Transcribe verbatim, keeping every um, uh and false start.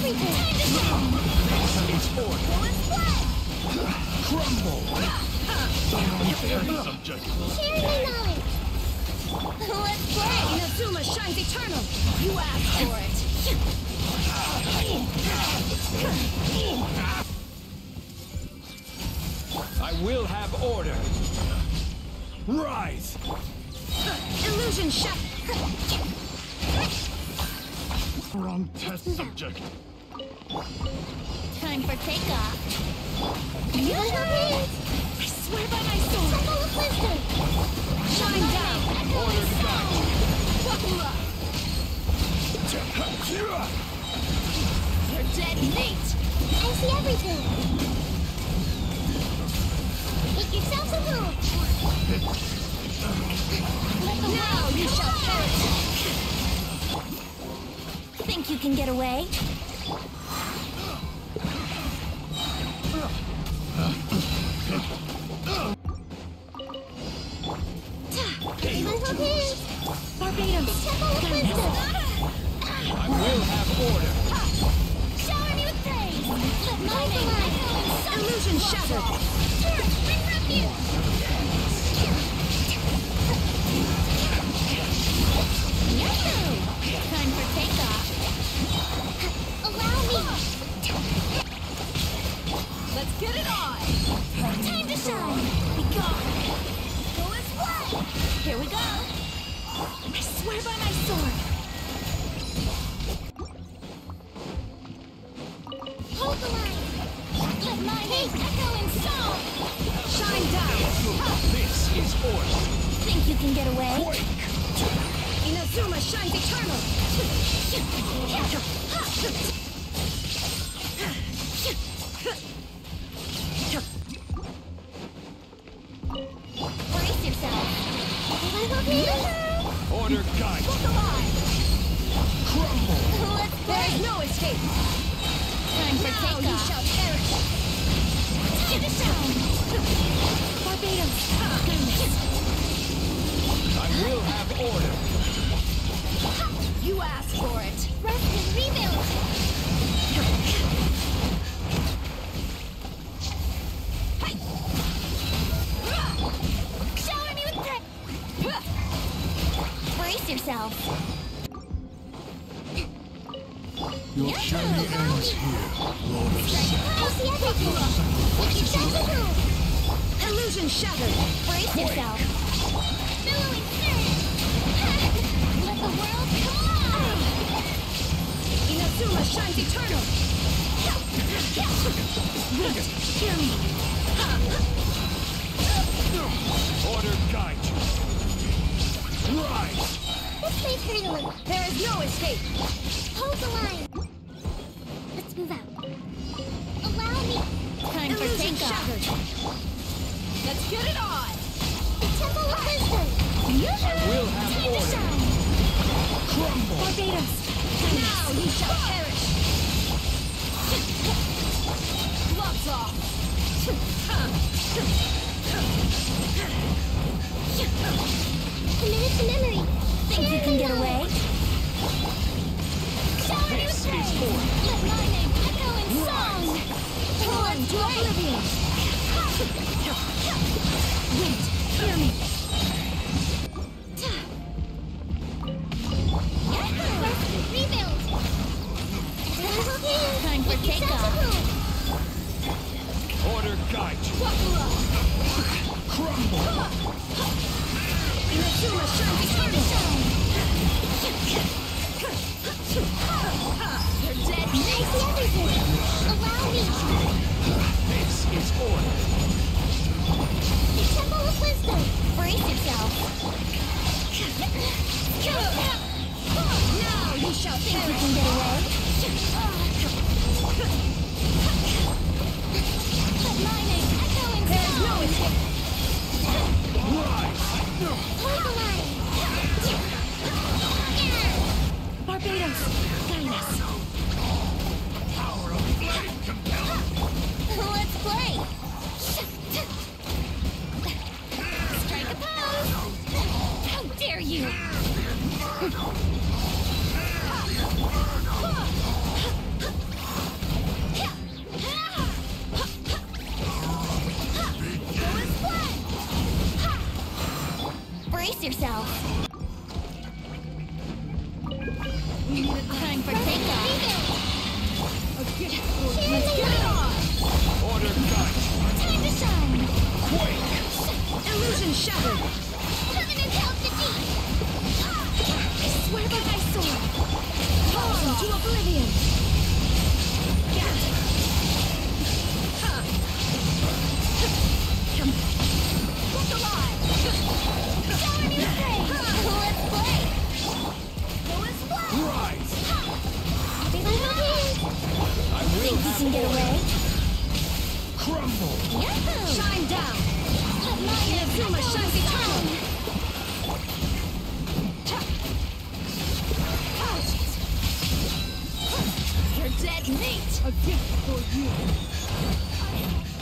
everything! It's for Go and splat! crumble. Share your knowledge! Let's play! Inazuma shines eternal! You asked for it! I will have order. Rise. Illusion shot! Wrong test subject. Time for takeoff! You I swear by my sword! Temple of Wisdom! Shine down! Order down. Wakula! You're dead meat! I see everything! Make yourselves at home! Now you shall perish! Think you can get away? Barbados! Temple of Wisdom! I will have order. Shower me with praise! Let my name echo in sun! Illusion shattered! Turret, bring refuge! Yahoo! Time for takeoff! Allow me! Let's get it on! Time to shine! Be gone! Go and play! Here we go! I swear by my sword! Hold the line! Let my name echo in song! Shine down! This is order. Think you can get away? Quake. Inazuma shines eternal! Brace yourself! Order guide. Look alive! Crumble. Let's play! There's no escape! Time for takeoff! Now you shall perish! Time to shine! Barbados! I will have order. You asked for it! Rest and rebuild! Shower me with praise! Brace yourself! Your journey ends here, Lord of Sin. I see everything! Make yourself at home! Illusion shattered! Brace yourself! Billowing surge! Let the world come alive! Inazuma shines eternal! Hear me! Order guide. Rise. This way, Curdling! There is no escape! Hold the line! Let's move out. Allow me! Time for takeoff! Let's get it on! The Temple of Wisdom! I will have Time to order. shine! Crumble. Barbados! Now you shall perish! Gloves off! Commit it to memory! Think you can get away? Shower me with This is praise! order. Let my name echo in song! Torn to oblivion! Wait, hear me! Rebuild! Time for takeoff! Order guide. Wakula! Crumble. Inazuma shines eternal! You're dead! I see everything! Allow me! This is order. The Temple of Wisdom! Brace yourself! Now you shall think you can get away! Let my name echo in There's no escape! Rise. Hold the line! Barbados, guide us! Power of flame compelled. Let's play! Strike a pose! How dare you! Brace yourself. Time for takeoff. Let's get it on. Order cut. Time to shine. Quake. Illusion shattered. Covenant held defeat. I swear by my sword. Falls into oblivion. Look alive. Shower me with praise. Let's play. Go and splash. Rise. Be my help. I will Think you have can get order. away? Crumble. Yahoo! Shine down! Inazuma shines eternal! You're dead meat! A gift for you!